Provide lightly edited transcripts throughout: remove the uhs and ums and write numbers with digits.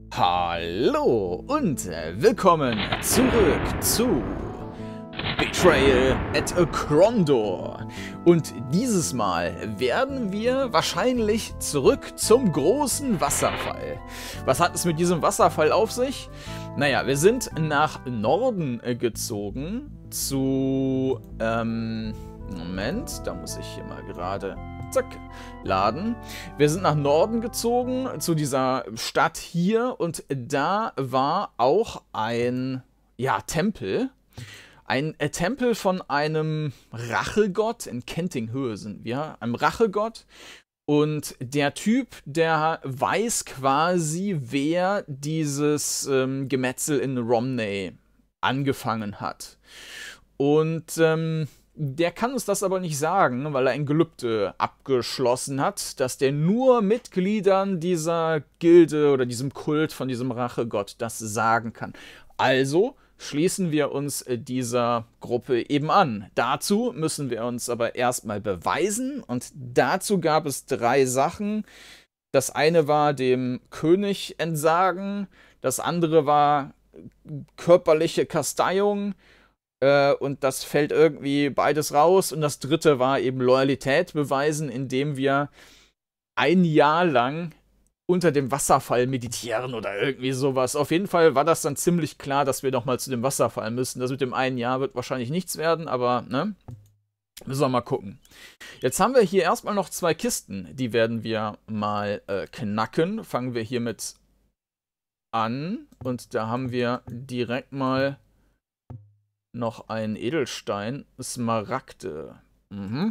Hallo und willkommen zurück zu Betrayal at Krondor. Und dieses Mal werden wir wahrscheinlich zurück zum großen Wasserfall. Was hat es mit diesem Wasserfall auf sich? Naja, wir sind nach Norden gezogen zu... Moment, da muss ich hier mal gerade... Zack, laden. Wir sind nach Norden gezogen, zu dieser Stadt hier, und da war auch ein, ja, Tempel. Ein Tempel von einem Rachegott, in Kentinghöhe sind wir, einem Rachegott. Und der Typ, der weiß quasi, wer dieses Gemetzel in Romney angefangen hat. Und der kann uns das aber nicht sagen, weil er ein Gelübde abgeschlossen hat, dass der nur Mitgliedern dieser Gilde oder diesem Kult von diesem Rachegott das sagen kann. Also schließen wir uns dieser Gruppe eben an. Dazu müssen wir uns aber erstmal beweisen, und dazu gab es 3 Sachen. Das eine war dem König entsagen, das andere war körperliche Kasteiung, und das fällt irgendwie beides raus. Und das dritte war eben Loyalität beweisen, indem wir ein Jahr lang unter dem Wasserfall meditieren oder irgendwie sowas. Auf jeden Fall war das dann ziemlich klar, dass wir nochmal zu dem Wasserfall müssen. Das mit dem einen Jahr wird wahrscheinlich nichts werden, aber, ne? Müssen wir mal gucken. Jetzt haben wir hier erstmal noch 2 Kisten. Die werden wir mal knacken. Fangen wir hiermit an. Und da haben wir direkt mal noch ein Edelstein. Smaragde. Mhm.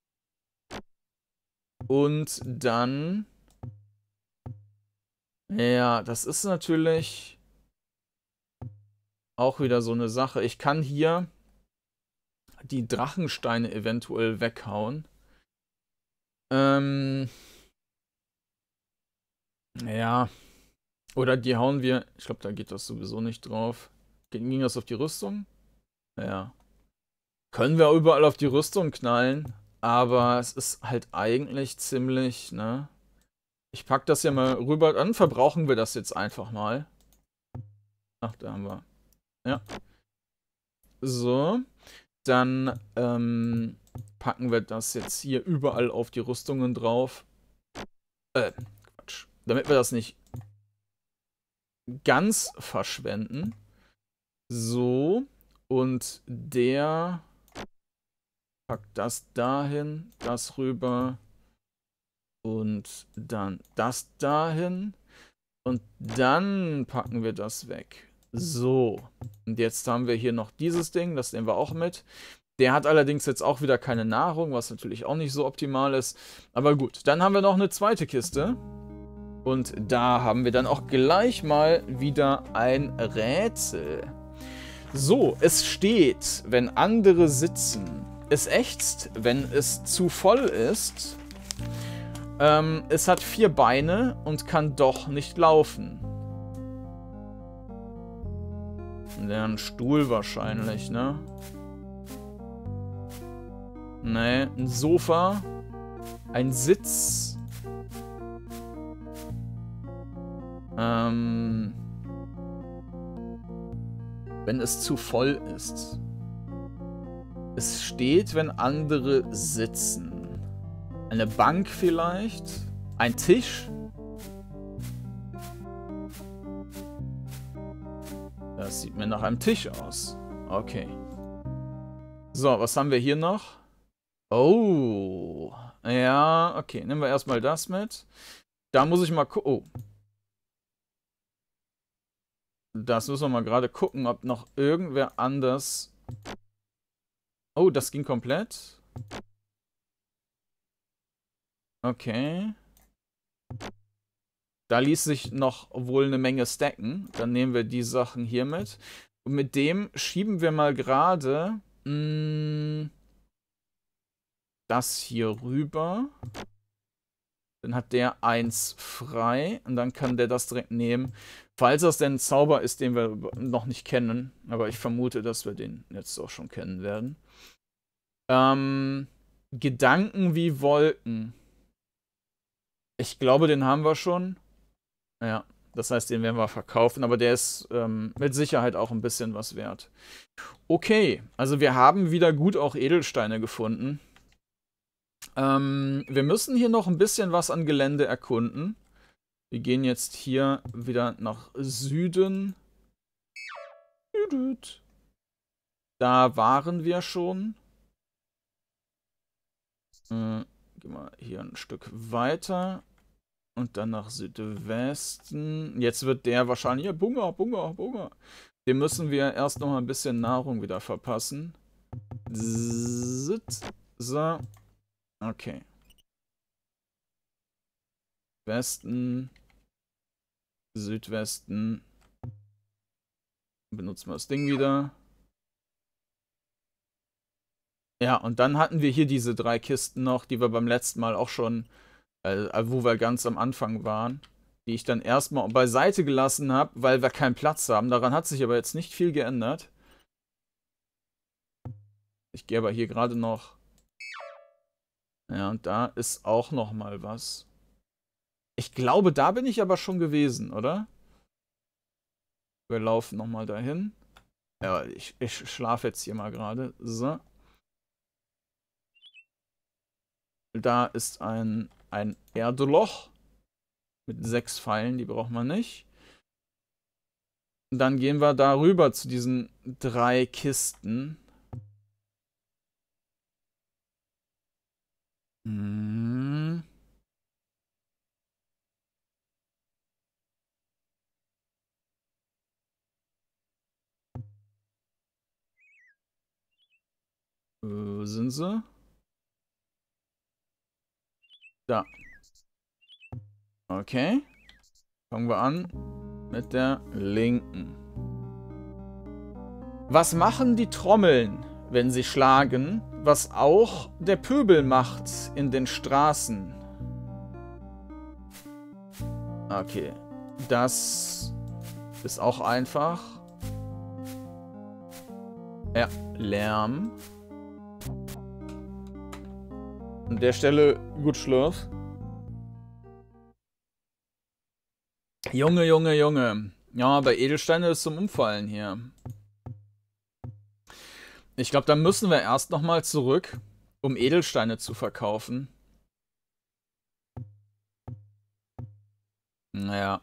Und dann... Ja, das ist natürlich auch wieder so eine Sache. Ich kann hier die Drachensteine eventuell weghauen. Ja. Oder die hauen wir... Ich glaube, da geht das sowieso nicht drauf. Ging das auf die Rüstung? Ja. Können wir überall auf die Rüstung knallen, aber es ist halt eigentlich ziemlich, ne? Ich pack das hier mal rüber, dann verbrauchen wir das jetzt einfach mal. Ach, da haben wir. Ja. So. Dann packen wir das jetzt hier überall auf die Rüstungen drauf. Quatsch. Damit wir das nicht ganz verschwenden. So. Und der packt das dahin, das rüber. Und dann das dahin. Und dann packen wir das weg. So. Und jetzt haben wir hier noch dieses Ding. Das nehmen wir auch mit. Der hat allerdings jetzt auch wieder keine Nahrung, was natürlich auch nicht so optimal ist. Aber gut, dann haben wir noch eine zweite Kiste. Und da haben wir dann auch gleich mal wieder ein Rätsel. So, es steht, wenn andere sitzen. Es ächzt, wenn es zu voll ist. Es hat 4 Beine und kann doch nicht laufen. Ja, ein Stuhl wahrscheinlich, ne? Ne, ein Sofa. Ein Sitz. Wenn es zu voll ist. Es steht, wenn andere sitzen. Eine Bank vielleicht? Ein Tisch? Das sieht mir nach einem Tisch aus. Okay. So, was haben wir hier noch? Oh. Ja, okay. Nehmen wir erstmal das mit. Da muss ich mal gucken. Oh. Das müssen wir mal gerade gucken, ob noch irgendwer anders... Oh, das ging komplett. Okay. Da ließ sich noch wohl eine Menge stacken. Dann nehmen wir die Sachen hier mit. Und mit dem schieben wir mal gerade das hier rüber. Dann hat der 1 frei. Und dann kann der das direkt nehmen. Falls das denn ein Zauber ist, den wir noch nicht kennen. Aber ich vermute, dass wir den jetzt auch schon kennen werden. Gedanken wie Wolken. Ich glaube, den haben wir schon. Ja, Das heißt, den werden wir verkaufen, aber der ist mit Sicherheit auch ein bisschen was wert. Okay, also wir haben wieder gut auch Edelsteine gefunden. Wir müssen hier noch ein bisschen was an Gelände erkunden. Wir gehen jetzt hier wieder nach Süden. Da waren wir schon. Gehen wir hier ein Stück weiter. Und dann nach Südwesten. Jetzt wird der wahrscheinlich... Ja, Bunga. Dem müssen wir erst noch mal ein bisschen Nahrung wieder verpassen. So. Okay. Westen. Südwesten. Benutzen wir das Ding wieder. Ja, und dann hatten wir hier diese 3 Kisten noch, die wir beim letzten Mal auch schon, wo wir ganz am Anfang waren, die ich dann erstmal beiseite gelassen habe, weil wir keinen Platz haben. Daran hat sich aber jetzt nicht viel geändert. Ich gehe aber hier gerade noch... Ja, und da ist auch noch mal was. Ich glaube, da bin ich aber schon gewesen, oder? Wir laufen noch mal dahin. Ja, ich schlafe jetzt hier mal gerade. So. Da ist ein Erdloch mit 6 Pfeilen, die braucht man nicht. Und dann gehen wir da rüber zu diesen 3 Kisten. Wo sind sie? Da. Okay. Fangen wir an mit der linken. Was machen die Trommeln, wenn sie schlagen, was auch der Pöbel macht in den Straßen? Okay. Das ist auch einfach. Ja, Lärm. An der Stelle gut Schlaf. Junge. Ja, bei Edelsteine ist zum Umfallen hier. Ich glaube, da müssen wir erst nochmal zurück, um Edelsteine zu verkaufen. Naja.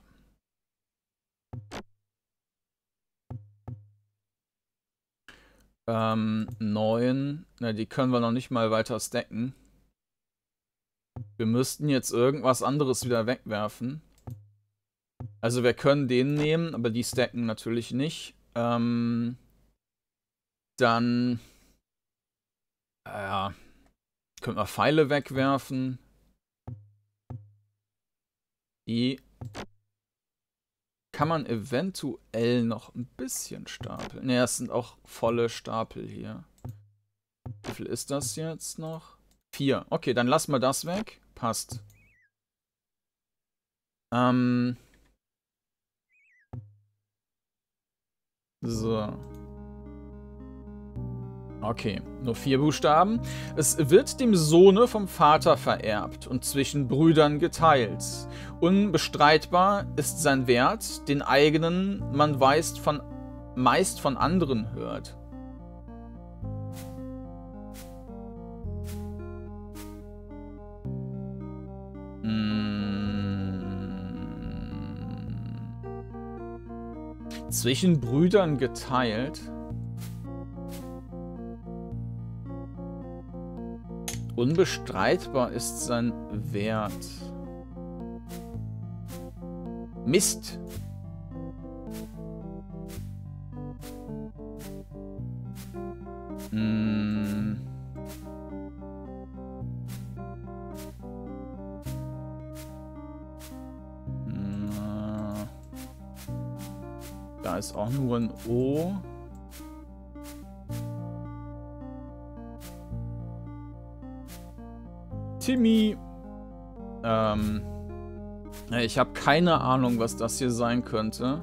9. Na, die können wir noch nicht mal weiter stacken. Wir müssten jetzt irgendwas anderes wieder wegwerfen. Also wir können den nehmen, aber die stacken natürlich nicht. Dann... Ja. Können wir Pfeile wegwerfen. Die kann man eventuell noch ein bisschen stapeln. Ne, es sind auch volle Stapel hier. Wie viel ist das jetzt noch? 4. Okay, dann lassen wir das weg. Passt. So. Okay, nur 4 Buchstaben. Es wird dem Sohne vom Vater vererbt und zwischen Brüdern geteilt. Unbestreitbar ist sein Wert, den eigenen man meist von anderen hört. Zwischen Brüdern geteilt. Unbestreitbar ist sein Wert. Mist. Da ist auch nur ein O. Timmy. Ich habe keine Ahnung, was das hier sein könnte.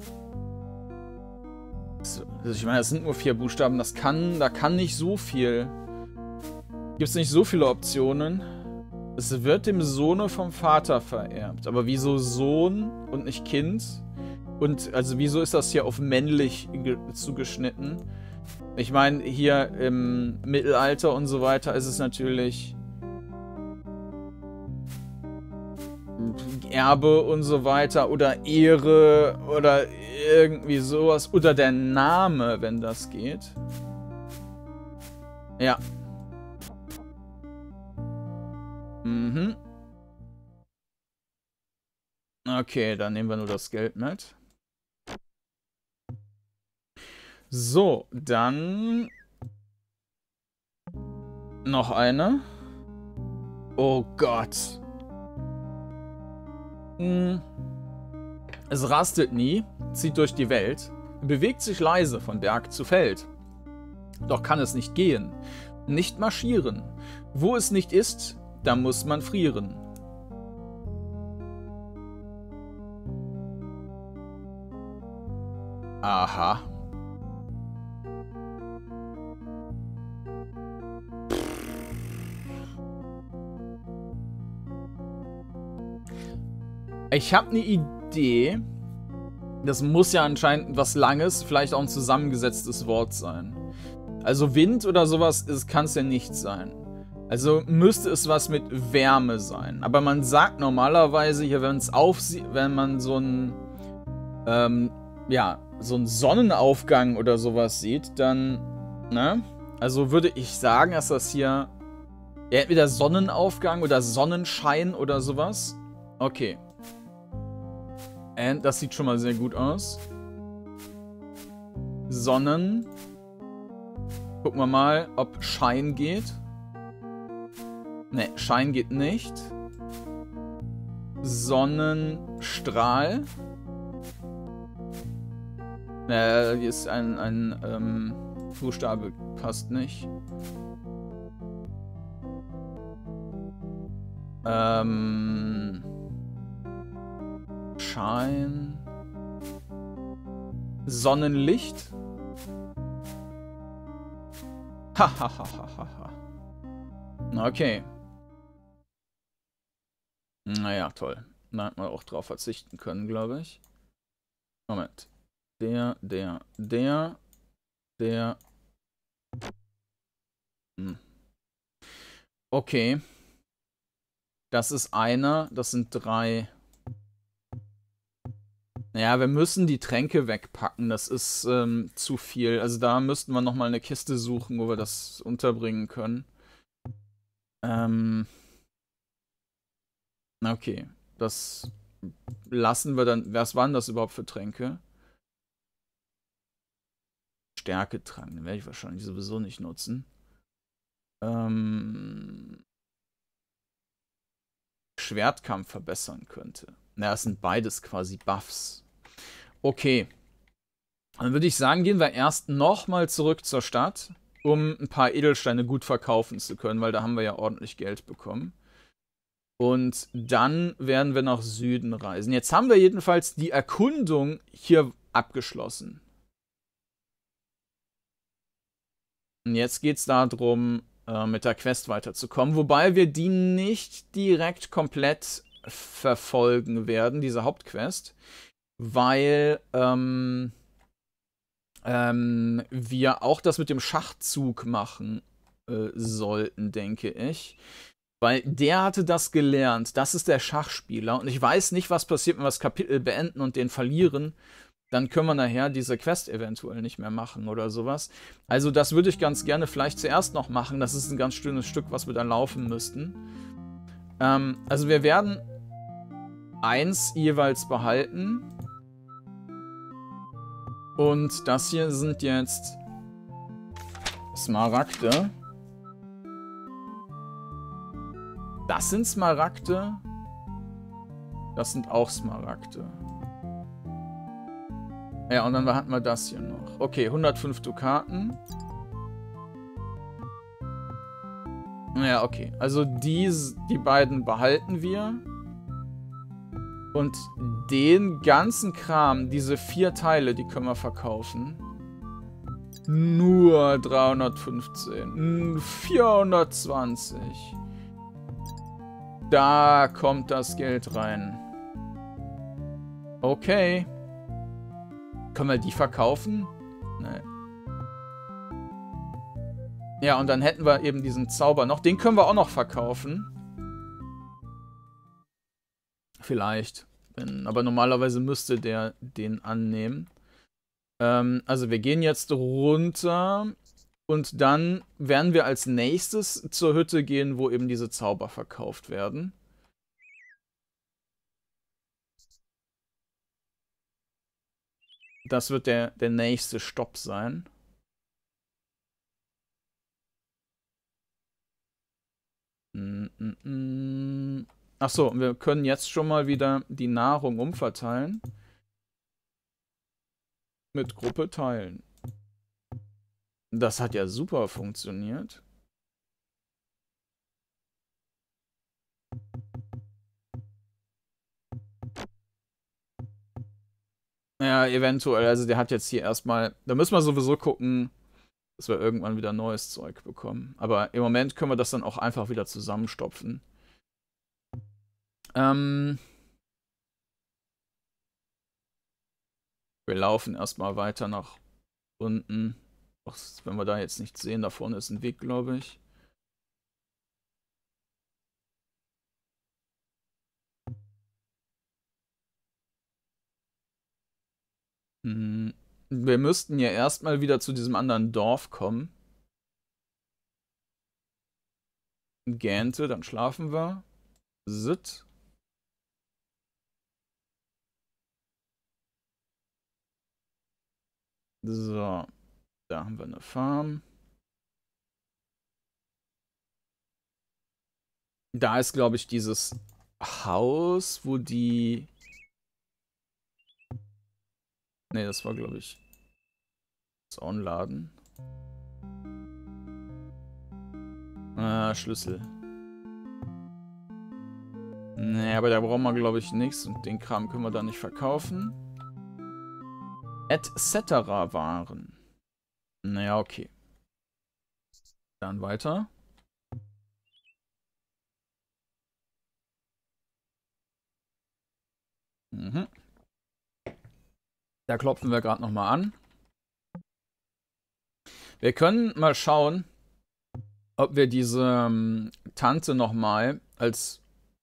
Also ich meine, das sind nur 4 Buchstaben. Da kann nicht so viel. Gibt es nicht so viele Optionen. Es wird dem Sohne vom Vater vererbt. Aber wieso Sohn und nicht Kind? Und also wieso ist das hier auf männlich zugeschnitten? Ich meine, hier im Mittelalter und so weiter ist es natürlich Erbe und so weiter oder Ehre oder irgendwie sowas. Oder der Name, wenn das geht. Ja. Mhm. Okay, dann nehmen wir nur das Geld mit. So, dann noch eine. Oh Gott. Es rastet nie, zieht durch die Welt, bewegt sich leise von Berg zu Feld. Doch kann es nicht gehen, nicht marschieren. Wo es nicht ist, da muss man frieren. Aha. Ich habe eine Idee. Das muss ja anscheinend was Langes, vielleicht auch ein zusammengesetztes Wort sein. Also Wind oder sowas kann es ja nicht sein. Also müsste es was mit Wärme sein. Aber man sagt normalerweise hier, wenn man so ein ja, so einen Sonnenaufgang oder sowas sieht, dann, ne? Also würde ich sagen, dass das hier entweder Sonnenaufgang oder Sonnenschein oder sowas. Okay. Und das sieht schon mal sehr gut aus. Sonnen. Gucken wir mal, ob Schein geht. Ne, Schein geht nicht. Sonnenstrahl. Hier ist ein Buchstabe, passt nicht. Schein. Sonnenlicht. Hahaha. Okay. Naja, toll. Da hat man auch drauf verzichten können, glaube ich. Moment. Der. Okay. Das ist einer. Das sind 3. Naja, wir müssen die Tränke wegpacken. Das ist zu viel. Also da müssten wir nochmal eine Kiste suchen, wo wir das unterbringen können. Okay. Das lassen wir dann. Was waren das überhaupt für Tränke? Stärketrank. Den werde ich wahrscheinlich sowieso nicht nutzen. Schwertkampf verbessern könnte. Naja, es sind beides quasi Buffs. Okay. Dann würde ich sagen, gehen wir erst nochmal zurück zur Stadt, um ein paar Edelsteine gut verkaufen zu können, weil da haben wir ja ordentlich Geld bekommen. Und dann werden wir nach Süden reisen. Jetzt haben wir jedenfalls die Erkundung hier abgeschlossen. Und jetzt geht es darum, mit der Quest weiterzukommen. Wobei wir die nicht direkt komplett verfolgen werden, diese Hauptquest. Weil wir auch das mit dem Schachzug machen sollten, denke ich. Weil der hatte das gelernt. Das ist der Schachspieler. Und ich weiß nicht, was passiert, wenn wir das Kapitel beenden und den verlieren. Dann können wir nachher diese Quest eventuell nicht mehr machen oder sowas. Also das würde ich ganz gerne vielleicht zuerst noch machen. Das ist ein ganz schönes Stück, was wir dann laufen müssten. Also wir werden 1 jeweils behalten. Und das hier sind jetzt Smaragde. Das sind Smaragde. Das sind auch Smaragde. Ja, und dann hatten wir das hier noch. Okay, 105 Dukaten. Ja, okay. Also die beiden behalten wir. Und den ganzen Kram, diese 4 Teile, die können wir verkaufen. Nur 315. 420. Da kommt das Geld rein. Okay. Können wir die verkaufen? Nee. Ja, und dann hätten wir eben diesen Zauber noch. Den können wir auch noch verkaufen. Vielleicht. Aber normalerweise müsste der den annehmen. Also wir gehen jetzt runter. Und dann werden wir als nächstes zur Hütte gehen, wo eben diese Zauber verkauft werden. Das wird der nächste Stopp sein. Achso, wir können jetzt schon mal wieder die Nahrung umverteilen. Mit Gruppe teilen. Das hat ja super funktioniert. Ja, eventuell. Also der hat jetzt hier erstmal... Da müssen wir sowieso gucken, dass wir irgendwann wieder neues Zeug bekommen. Aber im Moment können wir das dann auch einfach wieder zusammenstopfen. Wir laufen erstmal weiter nach unten. Ach, wenn wir da jetzt nichts sehen, da vorne ist ein Weg, glaube ich. Wir müssten ja erstmal wieder zu diesem anderen Dorf kommen. Gähnte, dann schlafen wir. Sit. So. Da haben wir eine Farm. Da ist, glaube ich, dieses Haus, wo die... Ne, das war, glaube ich, Zaunladen. Schlüssel. Ne, aber da brauchen wir, glaube ich, nichts. Und den Kram können wir da nicht verkaufen. Etc. Waren. Naja, okay. Dann weiter. Da klopfen wir gerade nochmal an. Wir können mal schauen, ob wir diese Tante nochmal als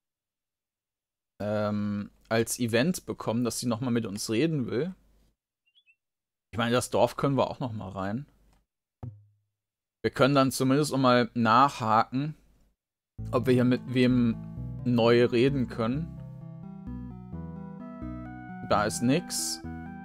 Event bekommen, dass sie nochmal mit uns reden will. Ich meine, das Dorf können wir auch nochmal rein. Wir können dann zumindest nochmal nachhaken, ob wir hier mit wem neu reden können. Da ist nix.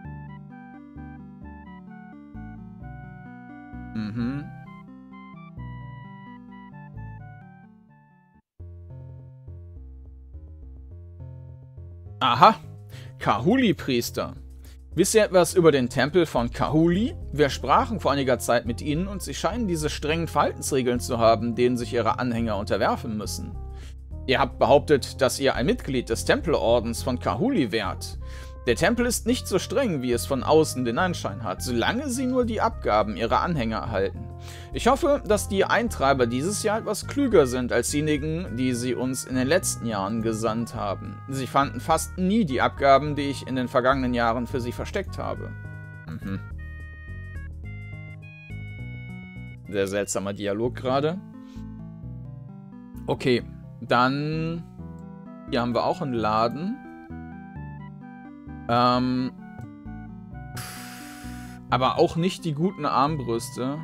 Aha, Kahuli-Priester. Wisst ihr etwas über den Tempel von Kahuli? Wir sprachen vor einiger Zeit mit ihnen und sie scheinen diese strengen Verhaltensregeln zu haben, denen sich ihre Anhänger unterwerfen müssen. Ihr habt behauptet, dass ihr ein Mitglied des Tempelordens von Kahuli wärt. Der Tempel ist nicht so streng, wie es von außen den Anschein hat, solange sie nur die Abgaben ihrer Anhänger erhalten. Ich hoffe, dass die Eintreiber dieses Jahr etwas klüger sind als diejenigen, die sie uns in den letzten Jahren gesandt haben. Sie fanden fast nie die Abgaben, die ich in den vergangenen Jahren für sie versteckt habe. Sehr seltsamer Dialog gerade. Okay, dann... Hier haben wir auch einen Laden. Aber auch nicht die guten Armbrüste.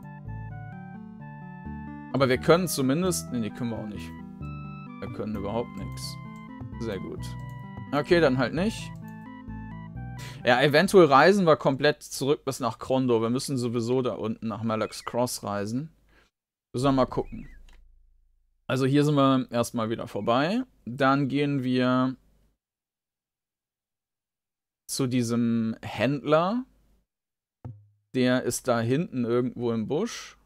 Aber wir können zumindest... Ne, die können wir auch nicht. Wir können überhaupt nichts. Sehr gut. Okay, dann halt nicht. Ja, eventuell reisen wir komplett zurück bis nach Krondor. Wir müssen sowieso da unten nach Malak's Cross reisen. Müssen wir mal gucken. Also hier sind wir erstmal wieder vorbei. Dann gehen wir zu diesem Händler. Der ist da hinten irgendwo im Busch.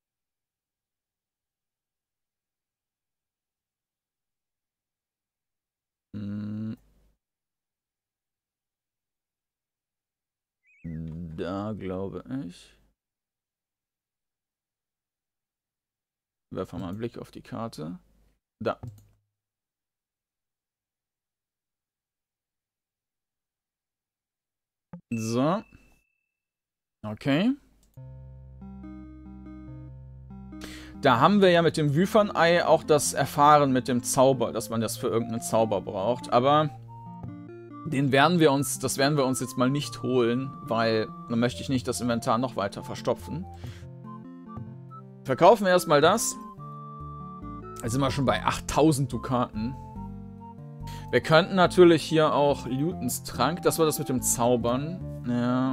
Da glaube ich. Werfen wir mal einen Blick auf die Karte. Da. So. Okay. Da haben wir ja mit dem Wyvern-Ei auch das Erfahren mit dem Zauber, dass man das für irgendeinen Zauber braucht. Aber das werden wir uns jetzt mal nicht holen, weil dann möchte ich nicht das Inventar noch weiter verstopfen. Verkaufen wir erstmal das. Jetzt sind wir schon bei 8000 Dukaten. Wir könnten natürlich hier auch Lutens Trank. Das war das mit dem Zaubern. Ja.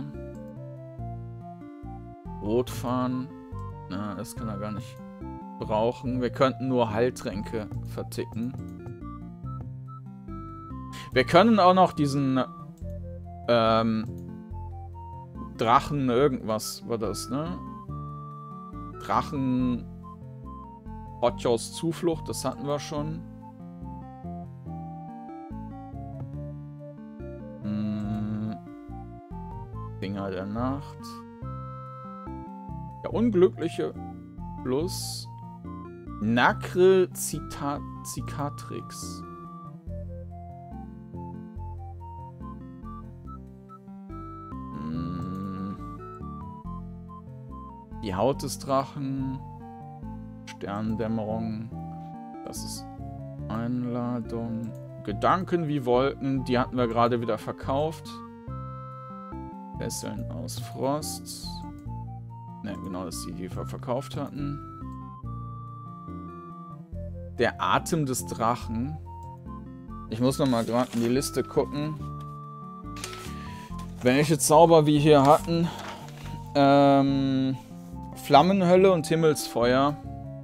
Rotfahren. Na, das kann er gar nicht brauchen. Wir könnten nur Heiltränke verticken. Wir können auch noch diesen Drachen irgendwas war das, ne? Drachen Otjos Zuflucht, das hatten wir schon. Finger der Nacht. Der Unglückliche plus Nacre Cicatrix. Die Haut des Drachen. Sterndämmerung. Das ist Einladung. Gedanken wie Wolken. Die hatten wir gerade wieder verkauft. Fesseln aus Frost. Ne, genau, das ist die wir verkauft hatten. Der Atem des Drachen. Ich muss nochmal gerade in die Liste gucken. Welche Zauber wir hier hatten. Flammenhölle und Himmelsfeuer.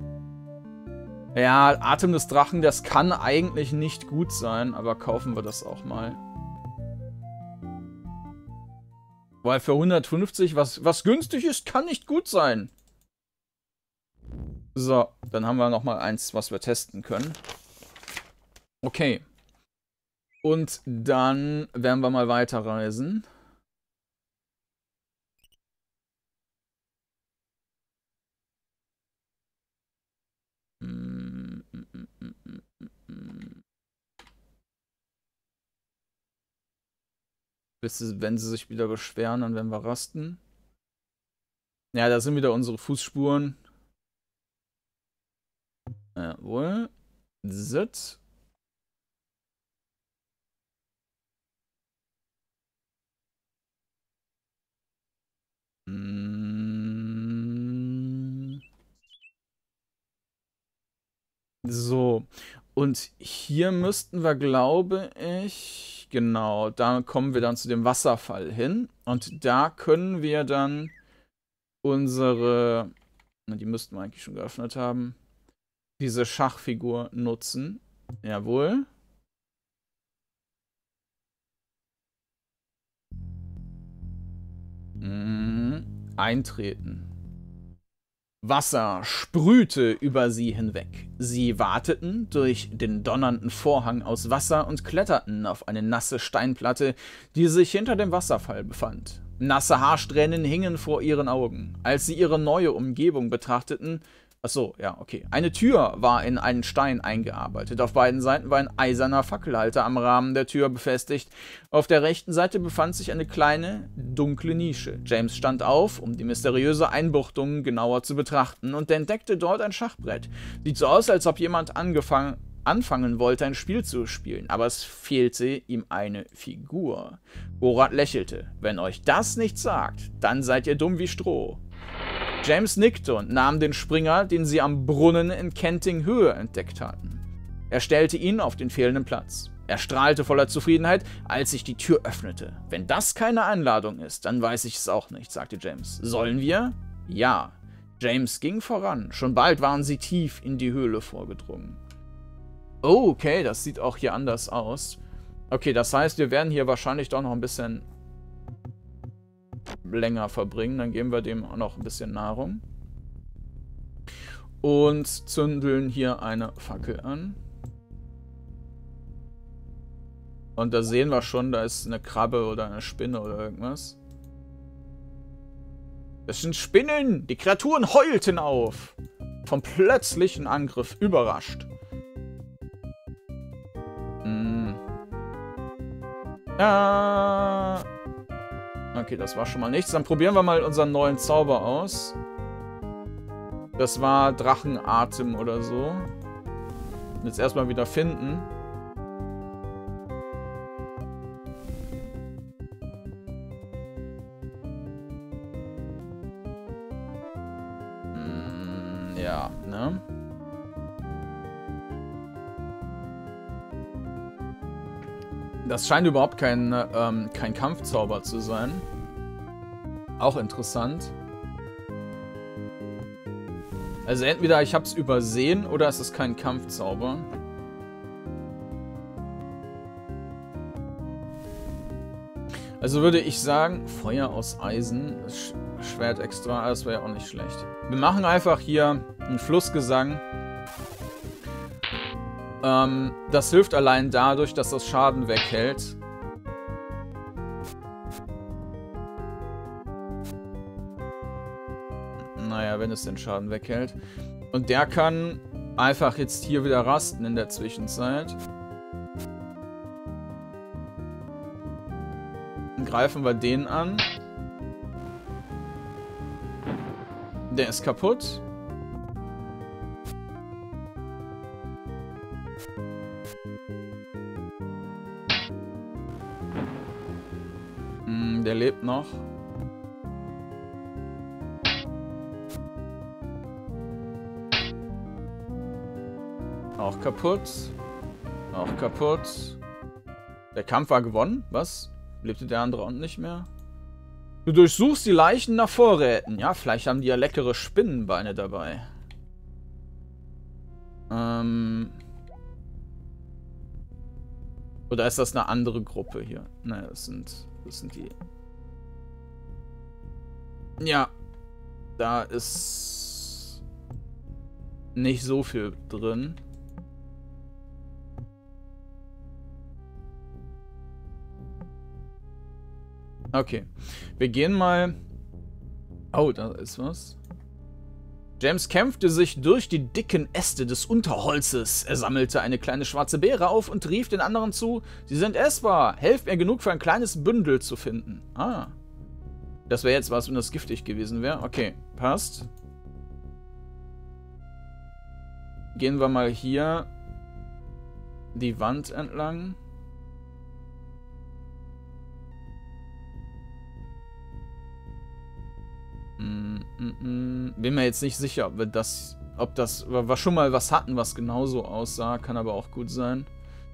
Ja, Atem des Drachen, das kann eigentlich nicht gut sein, aber kaufen wir das auch mal. Weil für 150, was günstig ist, kann nicht gut sein. So, dann haben wir nochmal eins, was wir testen können. Okay. Und dann werden wir mal weiterreisen. Wenn sie sich wieder beschweren, dann werden wir rasten. Ja, da sind wieder unsere Fußspuren. Jawohl. Sit. So. Und hier müssten wir, glaube ich, genau, da kommen wir dann zu dem Wasserfall hin. Und da können wir dann unsere, die müssten wir eigentlich schon geöffnet haben, diese Schachfigur nutzen. Jawohl. Eintreten. Wasser sprühte über sie hinweg. Sie wateten durch den donnernden Vorhang aus Wasser und kletterten auf eine nasse Steinplatte, die sich hinter dem Wasserfall befand. Nasse Haarsträhnen hingen vor ihren Augen. Als sie ihre neue Umgebung betrachteten, achso, ja, okay. Eine Tür war in einen Stein eingearbeitet. Auf beiden Seiten war ein eiserner Fackelhalter am Rahmen der Tür befestigt. Auf der rechten Seite befand sich eine kleine, dunkle Nische. James stand auf, um die mysteriöse Einbuchtung genauer zu betrachten, und entdeckte dort ein Schachbrett. Sieht so aus, als ob jemand anfangen wollte, ein Spiel zu spielen, aber es fehlte ihm eine Figur. Borat lächelte. Wenn euch das nichts sagt, dann seid ihr dumm wie Stroh. James nickte und nahm den Springer, den sie am Brunnen in Kenting Höhe entdeckt hatten. Er stellte ihn auf den fehlenden Platz. Er strahlte voller Zufriedenheit, als sich die Tür öffnete. Wenn das keine Einladung ist, dann weiß ich es auch nicht, sagte James. Sollen wir? Ja. James ging voran. Schon bald waren sie tief in die Höhle vorgedrungen. Oh, okay, das sieht auch hier anders aus. Okay, das heißt, wir werden hier wahrscheinlich doch noch ein bisschen länger verbringen. Dann geben wir dem auch noch ein bisschen Nahrung. Und zündeln hier eine Fackel an. Und da sehen wir schon, da ist eine Krabbe oder eine Spinne oder irgendwas. Das sind Spinnen! Die Kreaturen heulten auf. Vom plötzlichen Angriff überrascht. Okay, das war schon mal nichts. Dann probieren wir mal unseren neuen Zauber aus. Das war Drachenatem oder so. Jetzt erstmal wieder finden. Ja, ne? Das scheint überhaupt kein Kampfzauber zu sein. Auch interessant. Also entweder ich habe es übersehen oder es ist kein Kampfzauber. Also würde ich sagen, Feuer aus Eisen, Schwert extra, das wäre ja auch nicht schlecht. Wir machen einfach hier einen Flussgesang. Das hilft allein dadurch, dass das Schaden weghält. Naja, wenn es den Schaden weghält. Und der kann einfach jetzt hier wieder rasten in der Zwischenzeit. Dann greifen wir den an. Der ist kaputt. Der lebt noch. Auch kaputt. Auch kaputt. Der Kampf war gewonnen. Was? Lebte der andere unten nicht mehr? Du durchsuchst die Leichen nach Vorräten. Ja, vielleicht haben die ja leckere Spinnenbeine dabei. Oder ist das eine andere Gruppe hier? Ne, das sind die. Ja. Da ist nicht so viel drin. Okay. Wir gehen mal... Oh, da ist was. James kämpfte sich durch die dicken Äste des Unterholzes. Er sammelte eine kleine schwarze Beere auf und rief den anderen zu: Sie sind essbar. Helft mir genug für ein kleines Bündel zu finden. Ah. Das wäre jetzt was, wenn das giftig gewesen wäre. Okay, passt. Gehen wir mal hier die Wand entlang. Bin mir jetzt nicht sicher, ob das wir schon mal was hatten, was genauso aussah. Kann aber auch gut sein.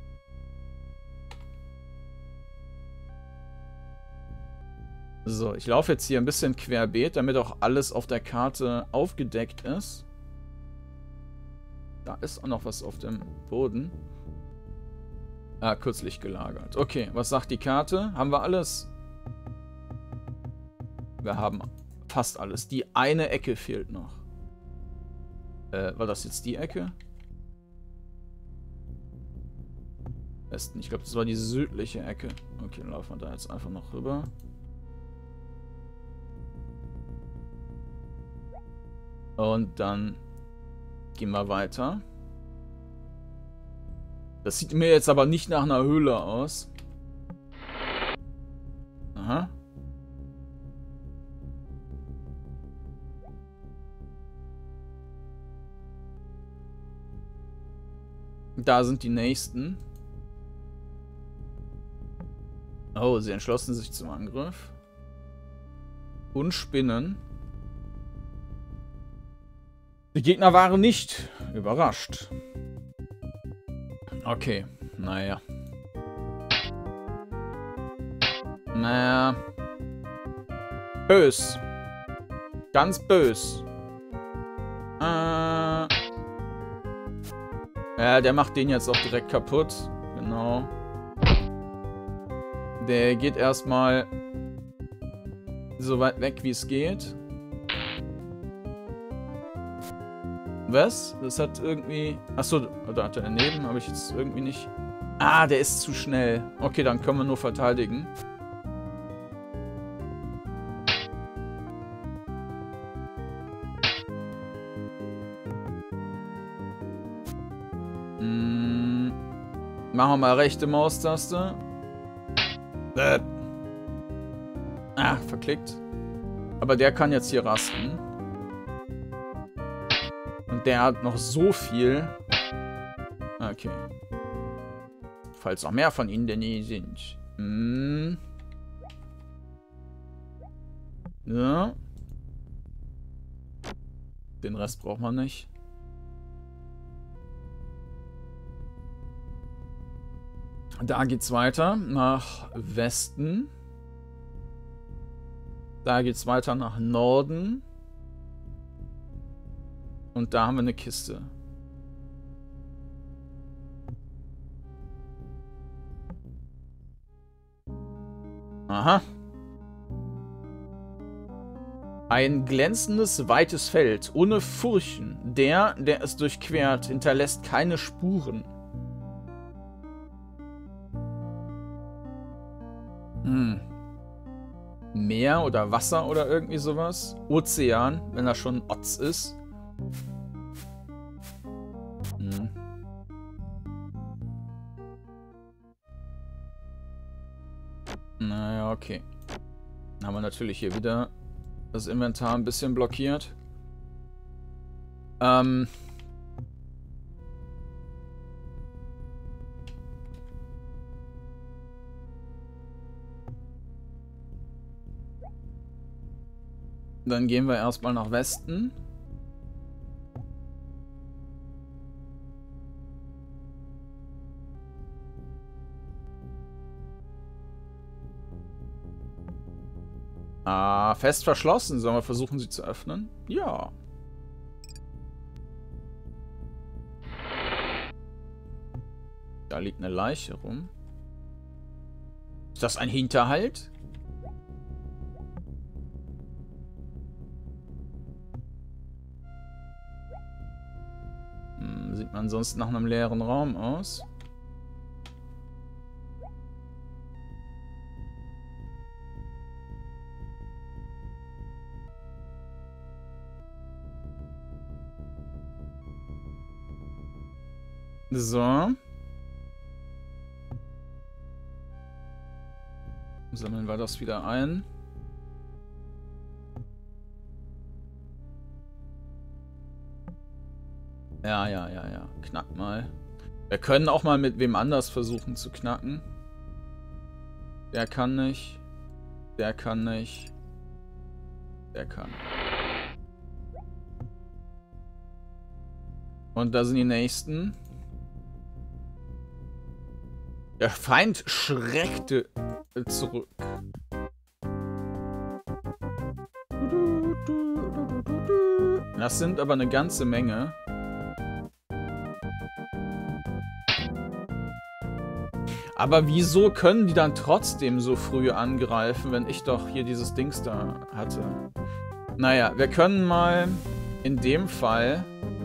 So, ich laufe jetzt hier ein bisschen querbeet, damit auch alles auf der Karte aufgedeckt ist. Da ist auch noch was auf dem Boden. Ah, kürzlich gelagert. Okay, was sagt die Karte? Haben wir alles? Wir haben fast alles. Die eine Ecke fehlt noch. War das jetzt die Ecke? Westen. Ich glaube, das war die südliche Ecke. Okay, dann laufen wir da jetzt einfach noch rüber. Und dann gehen wir weiter. Das sieht mir jetzt aber nicht nach einer Höhle aus. Aha. Da sind die nächsten. Oh, sie entschlossen sich zum Angriff. Und Spinnen. Die Gegner waren nicht überrascht. Okay, naja. Naja. Bös. Ganz bös. Ja, der macht den jetzt auch direkt kaputt. Genau. Der geht erstmal so weit weg, wie es geht. Was? Das hat irgendwie... Achso, da hat er daneben. Habe ich jetzt irgendwie nicht... Ah, der ist zu schnell. Okay, dann können wir nur verteidigen. Machen wir mal rechte Maustaste. Ah. verklickt. Aber der kann jetzt hier rasten. Und der hat noch so viel. Okay. Falls noch mehr von ihnen denn nie sind. Ja. Den Rest braucht man nicht. Da geht's weiter nach Westen. Da geht's weiter nach Norden. Und da haben wir eine Kiste. Aha. Ein glänzendes, weites Feld, ohne Furchen. Der es durchquert, hinterlässt keine Spuren. Meer oder Wasser oder irgendwie sowas. Ozean, wenn er schon Otz ist. Naja, okay. Dann haben wir natürlich hier wieder das Inventar ein bisschen blockiert. Dann gehen wir erstmal nach Westen. Ah, fest verschlossen. Sollen wir versuchen, sie zu öffnen? Ja. Da liegt eine Leiche rum. Ist das ein Hinterhalt? Sieht man sonst nach einem leeren Raum aus? So. Sammeln wir das wieder ein. Ja. Knack mal. Wir können auch mal mit wem anders versuchen zu knacken. Der kann nicht. Der kann nicht. Der kann. Und da sind die nächsten. Der Feind schreckte zurück. Das sind aber eine ganze Menge. Aber wieso können die dann trotzdem so früh angreifen, wenn ich doch hier dieses Dings da hatte? Naja, wir können mal in dem Fall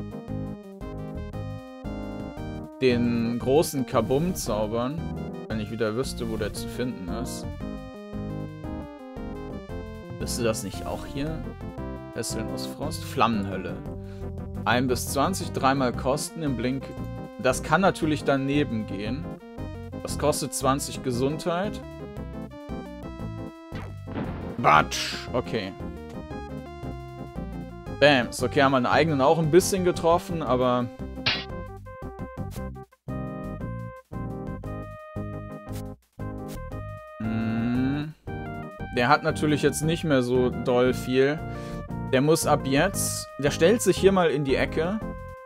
den großen Kabum zaubern, wenn ich wieder wüsste, wo der zu finden ist. Bist du das nicht auch hier? Fesseln aus Frost? Flammenhölle. 1 bis 20, 3-mal kosten im Blink. Das kann natürlich daneben gehen. Das kostet 20 Gesundheit. Batsch. Okay. Bams. Okay, haben wir einen eigenen auch ein bisschen getroffen, aber... Der hat natürlich jetzt nicht mehr so doll viel. Der muss ab jetzt... Der stellt sich hier mal in die Ecke.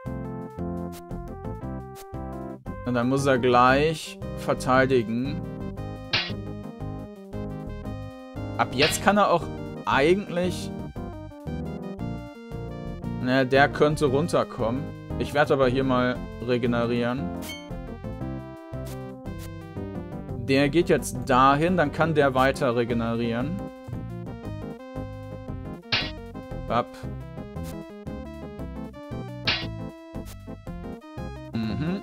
Und dann muss er gleich verteidigen. Ab jetzt kann er auch eigentlich... Naja, der könnte runterkommen. Ich werde aber hier mal regenerieren. Der geht jetzt dahin, dann kann der weiter regenerieren. Ab. Mhm.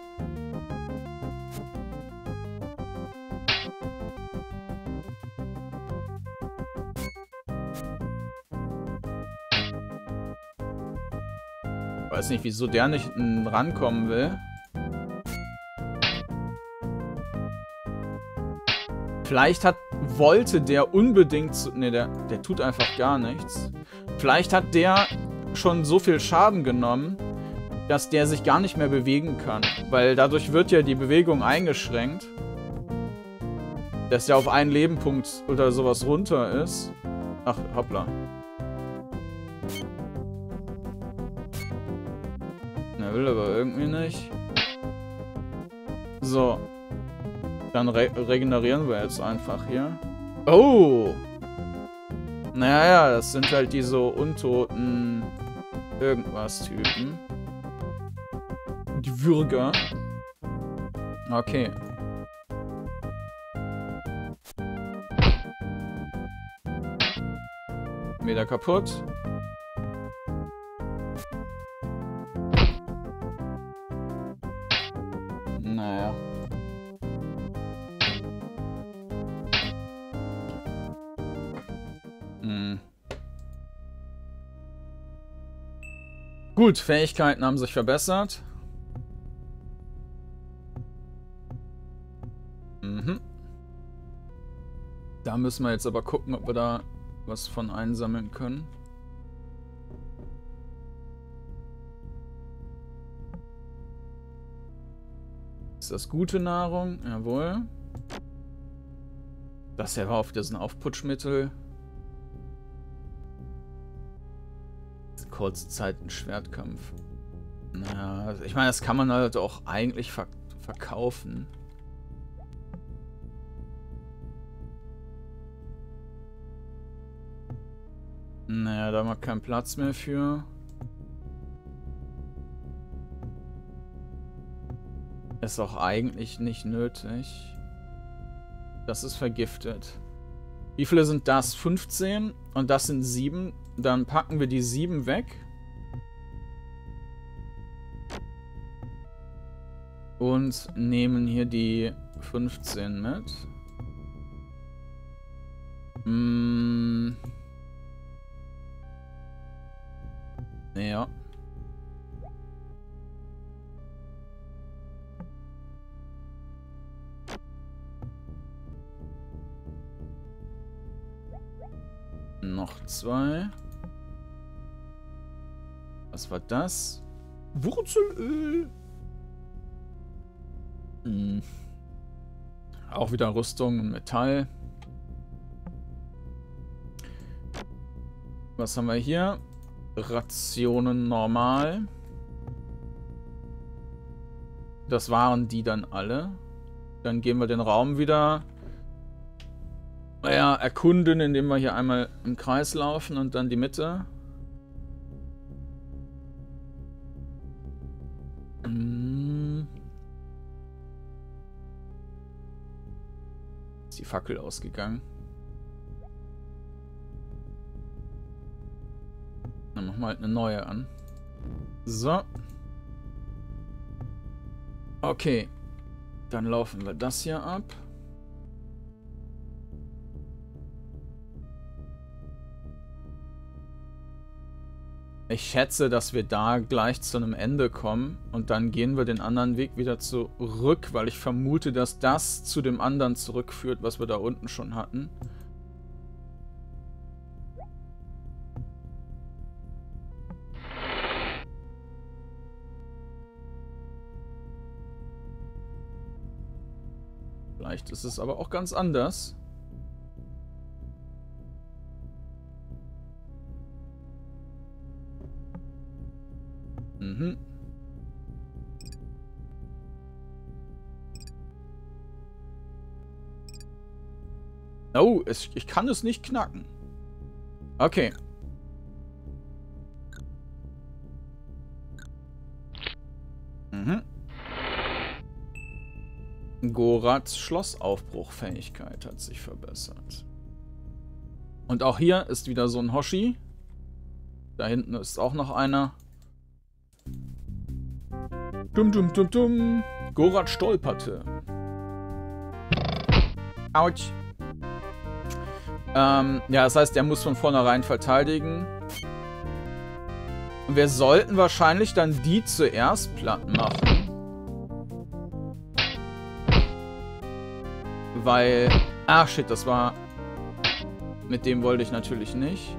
Weiß nicht, wieso der nicht rankommen will. Vielleicht hat wollte der unbedingt... Ne, der tut einfach gar nichts. Vielleicht hat der schon so viel Schaden genommen, dass der sich gar nicht mehr bewegen kann. Weil dadurch wird ja die Bewegung eingeschränkt. Dass der auf einen Lebenpunkt oder sowas runter ist. Ach, hoppla. Er will aber irgendwie nicht. So. Dann regenerieren wir jetzt einfach hier. Oh! Naja, das sind halt die so untoten Irgendwas-Typen. Die Würger. Okay. Wieder kaputt. Naja. Gut, Fähigkeiten haben sich verbessert. Da müssen wir jetzt aber gucken, ob wir da was von einsammeln können. Ist das gute Nahrung? Jawohl. Das hier war auf diesen Aufputschmittel. Kurze Zeit ein Schwertkampf. Naja, ich meine, das kann man halt auch eigentlich verkaufen. Naja, da haben wir keinen Platz mehr für. Ist auch eigentlich nicht nötig. Das ist vergiftet. Wie viele sind das? 15 und das sind 7. Dann packen wir die 7 weg. Und nehmen hier die 15 mit. Ja. Noch 2. Was war das? Wurzelöl. Auch wieder Rüstung und Metall. Was haben wir hier? Rationen normal. Das waren die dann alle. Dann gehen wir den Raum wieder erkunden, indem wir hier einmal im Kreis laufen und dann die Mitte. Ist die Fackel ausgegangen? Dann machen wir halt eine neue an. So. Okay. Dann laufen wir das hier ab. Ich schätze, dass wir da gleich zu einem Ende kommen und dann gehen wir den anderen Weg wieder zurück, weil ich vermute, dass das zu dem anderen zurückführt, was wir da unten schon hatten. Vielleicht ist es aber auch ganz anders. Oh, ich kann es nicht knacken. Okay. Gorats Schlossaufbruchfähigkeit hat sich verbessert. Und auch hier ist wieder so ein Hoshi. Da hinten ist auch noch einer. Dum dum dum dum. Gorat stolperte. Autsch. Ja, das heißt, er muss von vornherein verteidigen. Und wir sollten wahrscheinlich dann die zuerst platt machen. Weil... Ach shit, das war Mit dem wollte ich natürlich nicht.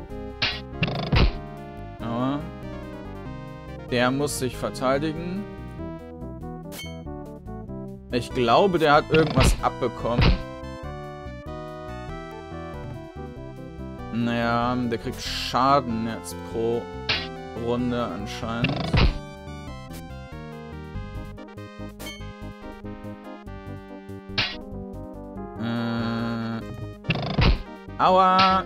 Aber der muss sich verteidigen. Ich glaube, der hat irgendwas abbekommen. Naja, der kriegt Schaden jetzt pro Runde anscheinend. Aua!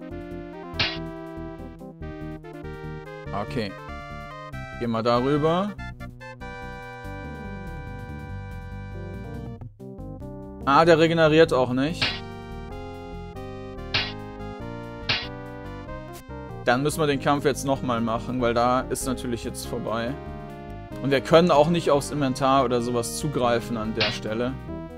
Okay. Gehen wir darüber. Ah, der regeneriert auch nicht. Dann müssen wir den Kampf jetzt nochmal machen, weil da ist natürlich jetzt vorbei. Und wir können auch nicht aufs Inventar oder sowas zugreifen an der Stelle.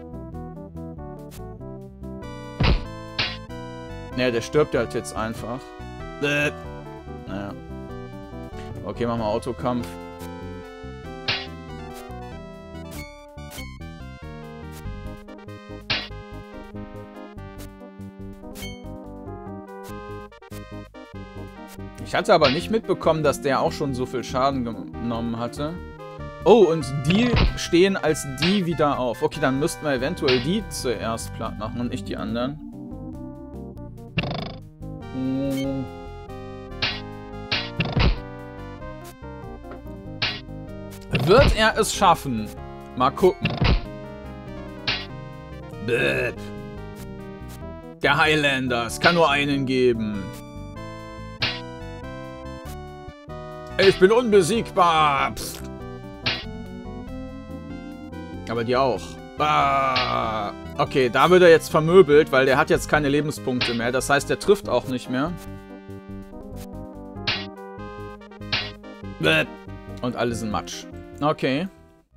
Ne, der stirbt halt jetzt einfach. Naja. Okay, machen wir Autokampf. Ich hatte aber nicht mitbekommen, dass der auch schon so viel Schaden genommen hatte. Oh, und die stehen als die wieder auf. Okay, dann müssten wir eventuell die zuerst platt machen und nicht die anderen. Wird er es schaffen? Mal gucken. Bäh. Der Highlander. Es kann nur einen geben. Ich bin unbesiegbar. Psst. Aber die auch. Ah. Okay, da wird er jetzt vermöbelt, weil der hat jetzt keine Lebenspunkte mehr. Das heißt, der trifft auch nicht mehr. Bäh. Und alle sind Matsch. Okay.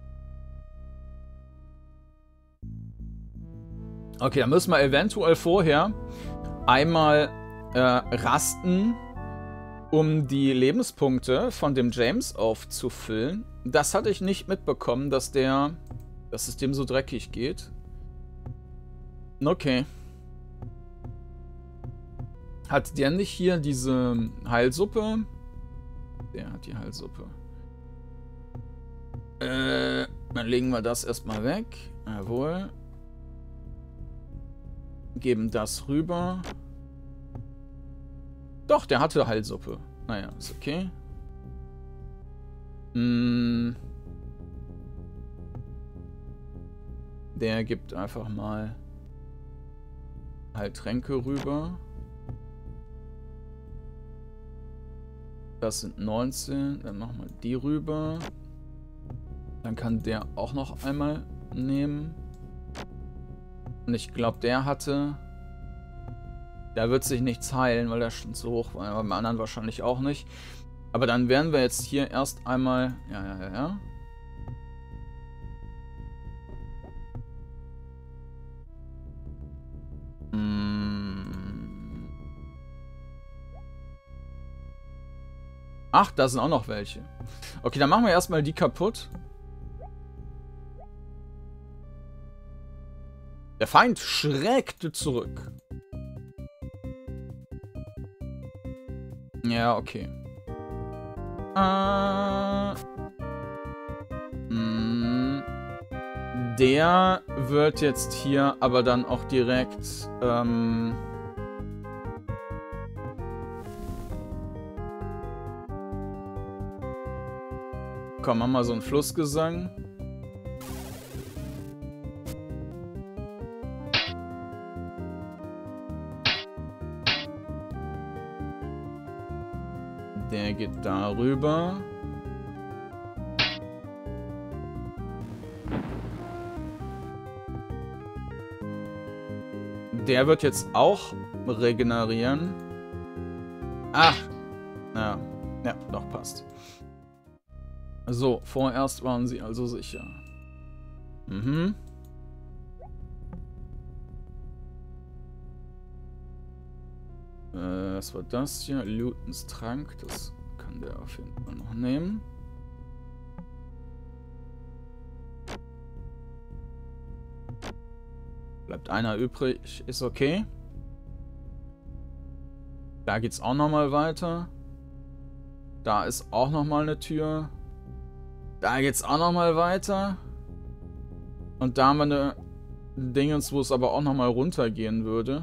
Okay, dann müssen wir eventuell vorher einmal rasten, um die Lebenspunkte von dem James aufzufüllen. Das hatte ich nicht mitbekommen, dass es dem so dreckig geht. Okay. Hat der nicht hier diese Heilsuppe? Der hat die Heilsuppe. Dann legen wir das erstmal weg. Jawohl. Geben das rüber. Doch, der hatte Heilsuppe. Naja, ist okay. Der gibt einfach mal Heiltränke rüber. Das sind 19. Dann machen wir die rüber. Dann kann der auch noch einmal nehmen. Und ich glaube, der hatte... Da wird sich nichts heilen, weil der schon zu hoch war. Aber beim anderen wahrscheinlich auch nicht. Aber dann werden wir jetzt hier erst einmal... Ja. Ach, da sind auch noch welche. Okay, dann machen wir erstmal die kaputt. Der Feind schreckte zurück. Ja, okay. Der wird jetzt hier aber dann auch direkt... Komm, mach mal so einen Flussgesang. Der geht darüber. Der wird jetzt auch regenerieren. Ach. Ja, doch, passt. So, vorerst waren sie also sicher. Was war das hier? Lutens Trank. Das kann der auf jeden Fall noch nehmen. Bleibt einer übrig. Ist okay. Da geht's auch nochmal weiter. Da ist auch nochmal eine Tür. Da geht's auch nochmal weiter. Und da haben wir eine Dingens, wo es aber auch nochmal runtergehen würde.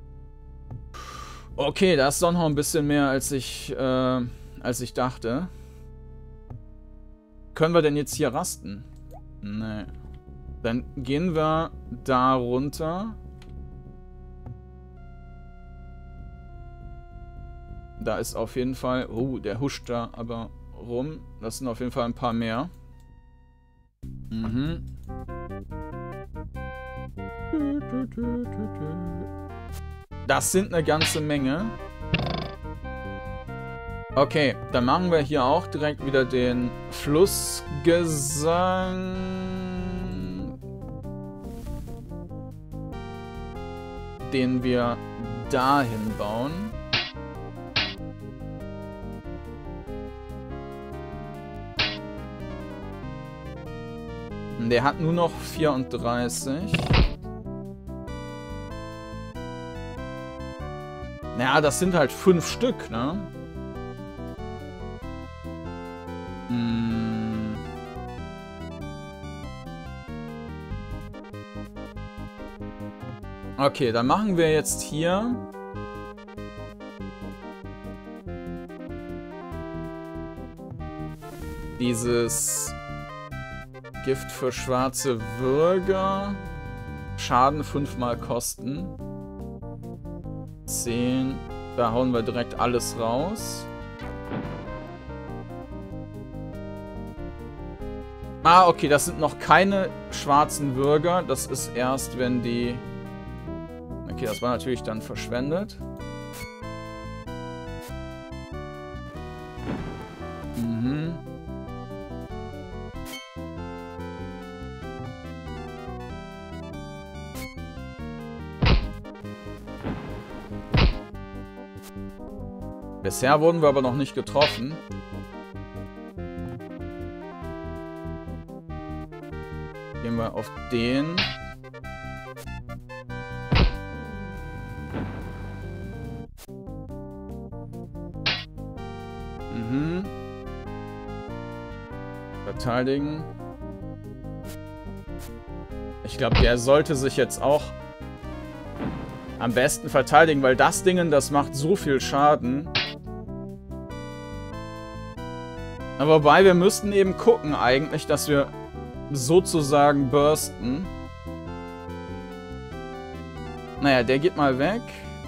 Okay, da ist doch noch ein bisschen mehr, als ich dachte. Können wir denn jetzt hier rasten? Nee. Dann gehen wir da runter. Da ist auf jeden Fall... Oh, der huscht da aber rum. Das sind auf jeden Fall ein paar mehr. Mhm. Das sind eine ganze Menge. Okay, dann machen wir hier auch direkt wieder den Flussgesang. Den wir dahin bauen. Der hat nur noch 34. Naja, das sind halt 5 Stück, ne? Okay, dann machen wir jetzt hier dieses Gift für schwarze Würger. Schaden 5-mal kosten. 10. Da hauen wir direkt alles raus. Ah, okay, das sind noch keine schwarzen Würger. Das ist erst, wenn die... Okay, das war natürlich dann verschwendet. Mhm. Bisher wurden wir aber noch nicht getroffen. Gehen wir auf den. Mhm. Verteidigen. Ich glaube, der sollte sich jetzt auch am besten verteidigen, weil das Ding, das macht so viel Schaden. Aber wobei, wir müssten eben gucken eigentlich, dass wir sozusagen bursten. Naja, der geht mal weg.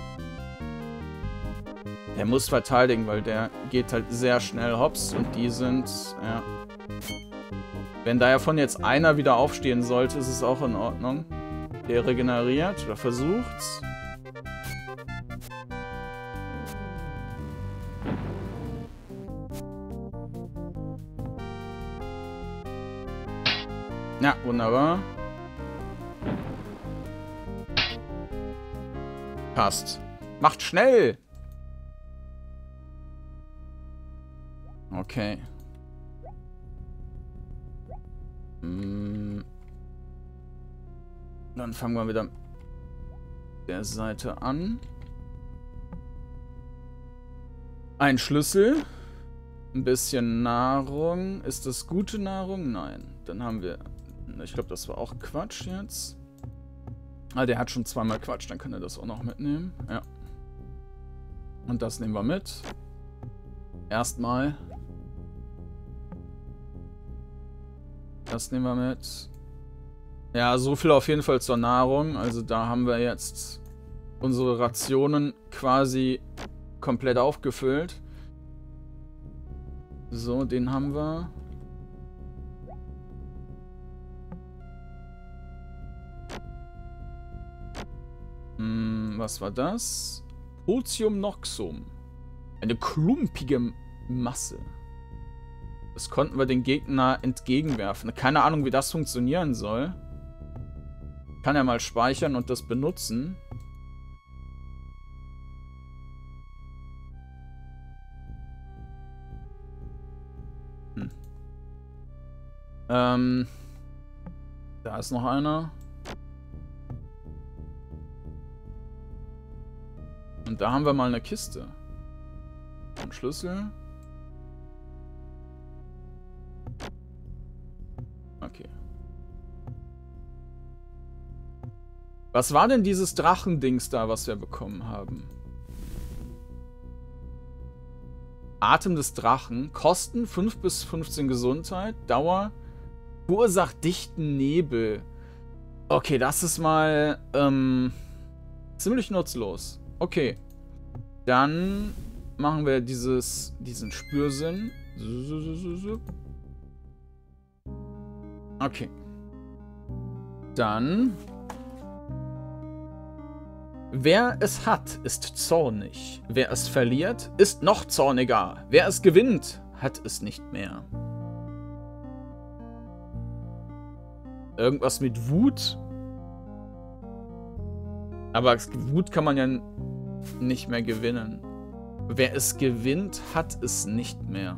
Der muss verteidigen, weil der geht halt sehr schnell hops und die sind, ja. Wenn da davon jetzt einer wieder aufstehen sollte, ist es auch in Ordnung. Der regeneriert oder versucht's. Ja, wunderbar. Passt. Macht schnell! Okay. Dann fangen wir wieder der Seite an. Ein Schlüssel. Ein bisschen Nahrung. Ist das gute Nahrung? Nein. Dann haben wir... Ich glaube, das war auch Quatsch jetzt. Ah, der hat schon zweimal Quatsch. Dann kann er das auch noch mitnehmen. Ja. Und das nehmen wir mit. Erstmal. Das nehmen wir mit. Ja, so viel auf jeden Fall zur Nahrung. Also da haben wir jetzt unsere Rationen quasi komplett aufgefüllt. So, den haben wir. Was war das? Potium Noxum. Eine klumpige Masse. Das konnten wir den Gegner entgegenwerfen. Keine Ahnung, wie das funktionieren soll. Kann er mal speichern und das benutzen. Da ist noch einer. Und da haben wir mal eine Kiste. Schlüssel. Okay. Was war denn dieses Drachendings da, was wir bekommen haben? Atem des Drachen. Kosten 5 bis 15 Gesundheit. Dauer. Verursacht dichten Nebel. Okay, das ist mal ziemlich nutzlos. Okay. Dann machen wir diesen Spürsinn. Okay. Dann. Wer es hat, ist zornig. Wer es verliert, ist noch zorniger. Wer es gewinnt, hat es nicht mehr. Irgendwas mit Wut. Aber Wut kann man ja nicht mehr gewinnen. Wer es gewinnt, hat es nicht mehr.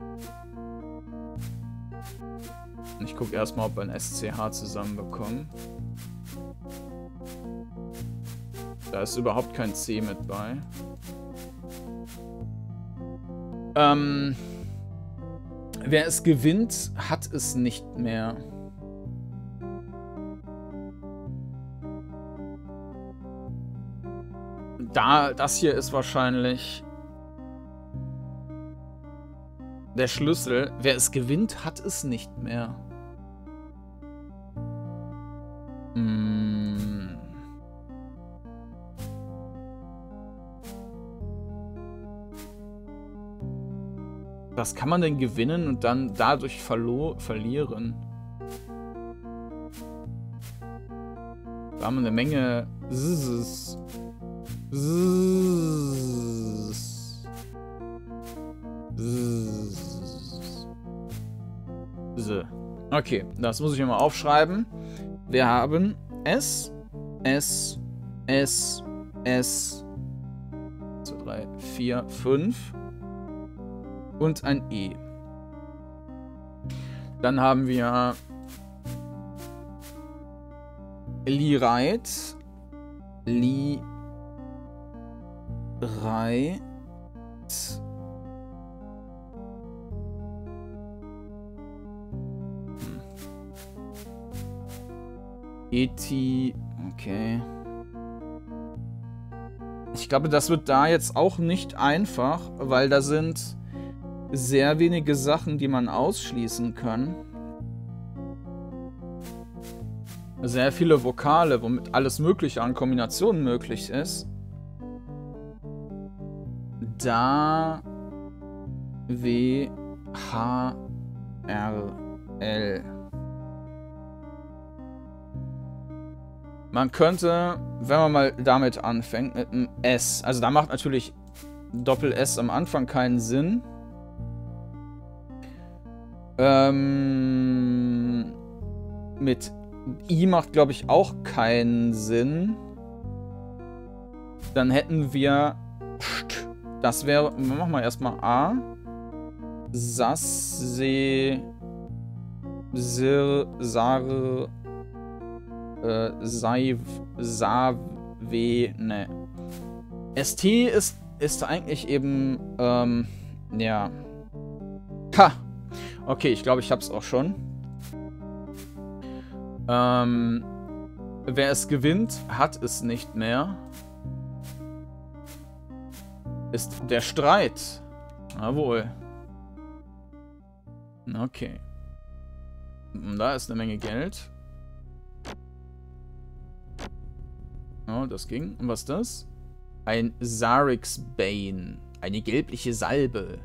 Ich gucke erstmal, ob wir ein SCH zusammenbekommen. Da ist überhaupt kein C mit bei. Wer es gewinnt, hat es nicht mehr. Das hier ist wahrscheinlich der Schlüssel. Wer es gewinnt, hat es nicht mehr. Was kann man denn gewinnen und dann dadurch verlieren? Da haben wir eine Menge Okay, das muss ich mir mal aufschreiben. Wir haben S, 2, 3, 4, 5 und ein E. Dann haben wir Lireit, Eti, okay. Ich glaube, das wird da jetzt auch nicht einfach, weil da sind sehr wenige Sachen, die man ausschließen kann. Sehr viele Vokale, womit alles Mögliche an Kombinationen möglich ist. Da, W, H, R, L. Man könnte, wenn man mal damit anfängt, mit einem S. Also da macht natürlich Doppel-S am Anfang keinen Sinn. Mit I macht, glaube ich, auch keinen Sinn. Dann hätten wir das wäre, machen wir erstmal A. Sas, Se, Sir, Sar, Saiv, Save, ne. ST ist eigentlich eben, ja. Ha! Okay, ich glaube, ich hab's auch schon. Wer es gewinnt, hat es nicht mehr. Ist der Streit. Jawohl. Okay. Und da ist eine Menge Geld. Oh, das ging. Und was ist das? Ein Sarix Bane. Eine gelbliche Salbe.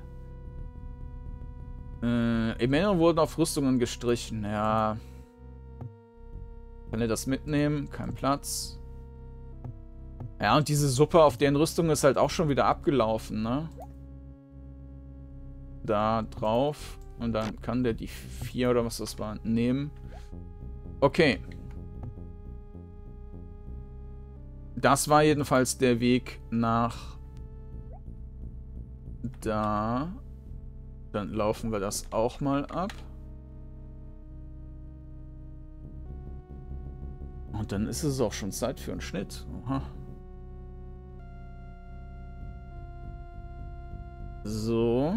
Im Inneren wurden auf Rüstungen gestrichen. Ja. Kann er das mitnehmen? Kein Platz. Ja, und diese Suppe auf deren Rüstung ist halt auch schon wieder abgelaufen, ne? Da drauf. Und dann kann der die 4 oder was das war nehmen. Okay. Das war jedenfalls der Weg nach da. Dann laufen wir das auch mal ab. Und dann ist es auch schon Zeit für einen Schnitt. Oha. So.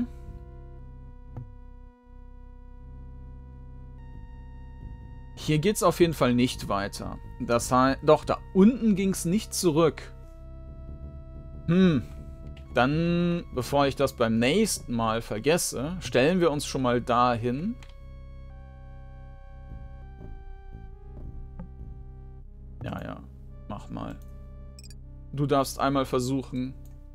Hier geht es auf jeden Fall nicht weiter. Das heißt, doch, da unten ging es nicht zurück. Dann, bevor ich das beim nächsten Mal vergesse, stellen wir uns schon mal dahin. Ja, ja, mach mal. Du darfst einmal versuchen.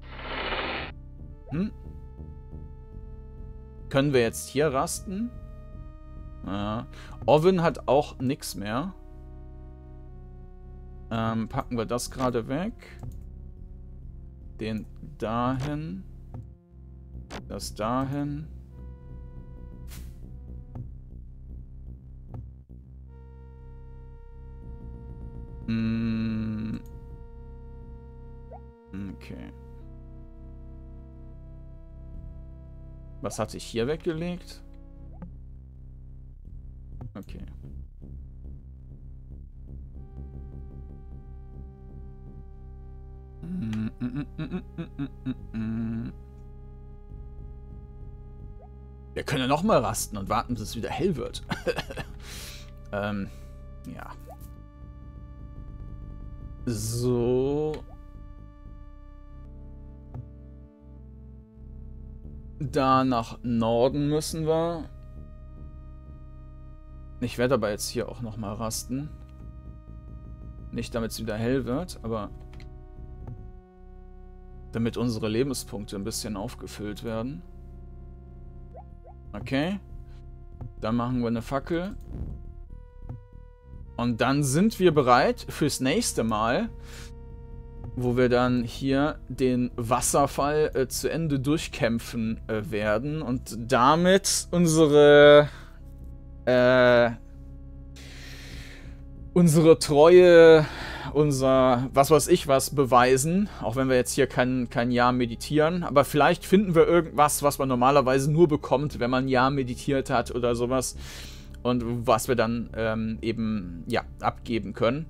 Können wir jetzt hier rasten? Ja. Oven hat auch nichts mehr. Packen wir das gerade weg. Den dahin. Das dahin. Okay. Was hatte ich hier weggelegt? Okay. Wir können ja noch mal rasten und warten, bis es wieder hell wird. Ja. So. Da nach Norden müssen wir. Ich werde aber jetzt hier auch noch mal rasten. Nicht, damit es wieder hell wird, aber damit unsere Lebenspunkte ein bisschen aufgefüllt werden. Okay. Dann machen wir eine Fackel. Und dann sind wir bereit fürs nächste Mal, wo wir dann hier den Wasserfall zu Ende durchkämpfen werden und damit unsere Treue, unser was weiß ich was beweisen, auch wenn wir jetzt hier kein Jahr meditieren, aber vielleicht finden wir irgendwas, was man normalerweise nur bekommt, wenn man ein Jahr meditiert hat oder sowas und was wir dann eben, ja, abgeben können.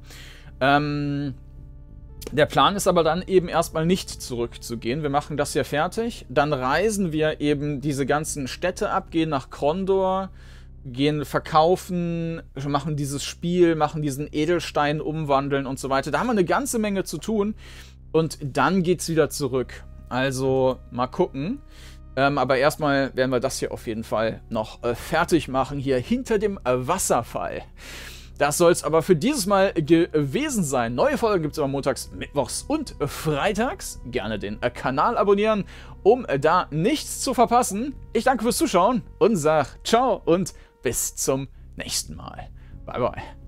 Der Plan ist aber dann eben erstmal nicht zurückzugehen. Wir machen das hier fertig, dann reisen wir eben diese ganzen Städte ab, gehen nach Krondor, gehen verkaufen, machen dieses Spiel, machen diesen Edelstein umwandeln und so weiter. Da haben wir eine ganze Menge zu tun und dann geht's wieder zurück. Also mal gucken. Aber erstmal werden wir das hier auf jeden Fall noch fertig machen, hier hinter dem Wasserfall. Das soll es aber für dieses Mal gewesen sein. Neue Folgen gibt es immer montags, mittwochs und freitags. Gerne den Kanal abonnieren, um da nichts zu verpassen. Ich danke fürs Zuschauen und sage ciao und bis zum nächsten Mal. Bye, bye.